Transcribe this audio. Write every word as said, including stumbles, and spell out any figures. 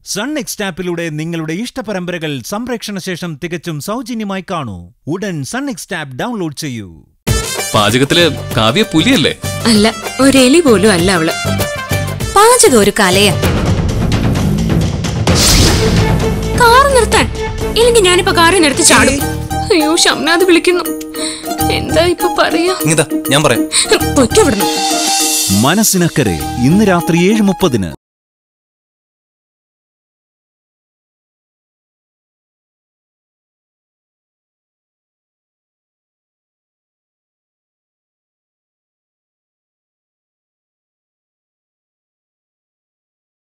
Sun next ആപ്പിലൂടെ നിങ്ങളുടെ ഇഷ്ടപരമ്പരകൾ സംപ്രേക്ഷണ ശേഷം തികച്ചും സൗജന്യമായി കാണൂ. ഉടൻ സൺ നെക്സ്റ്റ് ആപ്പ് ഡൗൺലോഡ് ചെയ്യൂ. പാചകത്തില് കാവ്യ പുലിയല്ലേ? അല്ല, ഒരു എലി പോലും അല്ല അവള്. പാചകം ഒരു കലയാ. കാർ നിർത്താൻ, ഇല്ലെങ്കിൽ ഞാനിപ്പോ കാറിൽ നിർത്തി ചാടും. അയ്യോ, ഷംനാദ് വിളിക്കുന്നു. എന്താ ഇപ്പൊ പറയാ? ഞാൻ പറയാം. മനസ്സിനക്കരെ ഇന്ന് രാത്രി ഏഴ് മുപ്പതിന്.